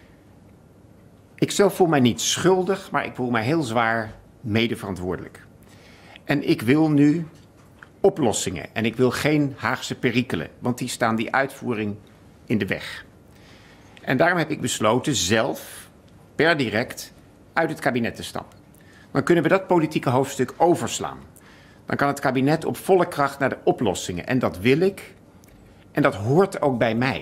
[SPEAKER 16] Ik zelf voel mij niet schuldig, maar ik voel mij heel zwaar medeverantwoordelijk. En ik wil nu oplossingen. En ik wil geen Haagse perikelen, want die staan die uitvoering in de weg. En daarom heb ik besloten zelf, per direct, uit het kabinet te stappen. Dan kunnen we dat politieke hoofdstuk overslaan. Dan kan het kabinet op volle kracht naar de oplossingen. En dat wil ik. En dat hoort ook bij mij.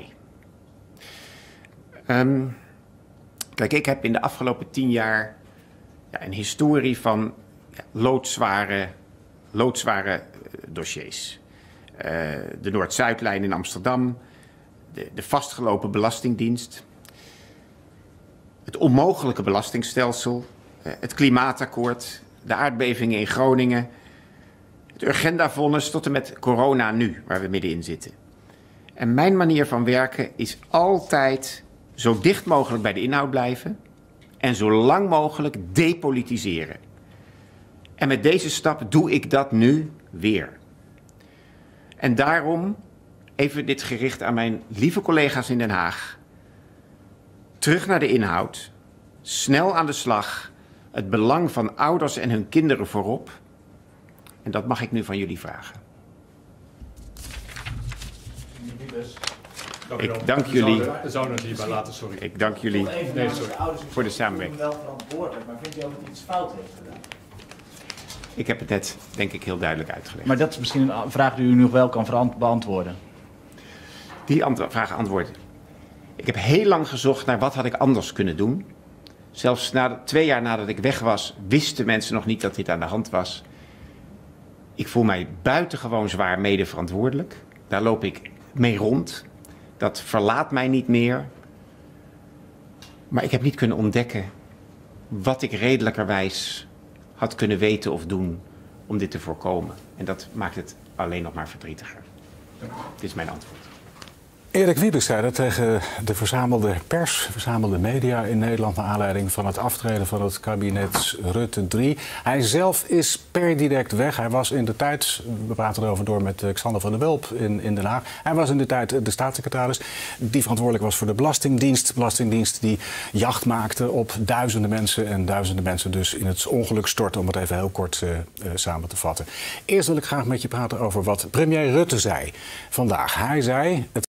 [SPEAKER 16] Kijk, ik heb in de afgelopen 10 jaar een historie van loodzware dossiers. De Noord-Zuidlijn in Amsterdam, de vastgelopen belastingdienst, het onmogelijke belastingstelsel, het klimaatakkoord, de aardbevingen in Groningen, het Urgenda-vonnis tot en met corona nu, waar we middenin zitten. En mijn manier van werken is altijd zo dicht mogelijk bij de inhoud blijven en zo lang mogelijk depolitiseren. En met deze stap doe ik dat nu weer. En daarom, even dit gericht aan mijn lieve collega's in Den Haag, terug naar de inhoud, snel aan de slag, het belang van ouders en hun kinderen voorop. En dat mag ik nu van jullie vragen. Ik dank jullie. Ik dank jullie voor de samenwerking.
[SPEAKER 5] Wel verantwoordelijk, maar vindt u ook dat iets fout heeft gedaan?
[SPEAKER 16] Ik heb het net, denk ik, heel duidelijk uitgelegd.
[SPEAKER 5] Maar dat is misschien een vraag die u nog wel kan beantwoorden.
[SPEAKER 16] Die vraag antwoord. Ik heb heel lang gezocht naar wat had ik anders kunnen doen. Zelfs 2 jaar nadat ik weg was, wisten mensen nog niet dat dit aan de hand was. Ik voel mij buitengewoon zwaar medeverantwoordelijk. Daar loop ik mee rond. Dat verlaat mij niet meer. Maar ik heb niet kunnen ontdekken wat ik redelijkerwijs had kunnen weten of doen om dit te voorkomen. En dat maakt het alleen nog maar verdrietiger. Dit is mijn antwoord.
[SPEAKER 14] Erik Wiebes zei dat tegen de verzamelde pers, verzamelde media in Nederland naar aanleiding van het aftreden van het kabinet Rutte 3. Hij zelf is per direct weg. Hij was in de tijd, we praten erover door met Xander van der Wulp in Den Haag. Hij was in de tijd de staatssecretaris die verantwoordelijk was voor de Belastingdienst. De Belastingdienst die jacht maakte op duizenden mensen en duizenden mensen dus in het ongeluk storten, om het even heel kort samen te vatten. Eerst wil ik graag met je praten over wat premier Rutte zei vandaag. Hij zei...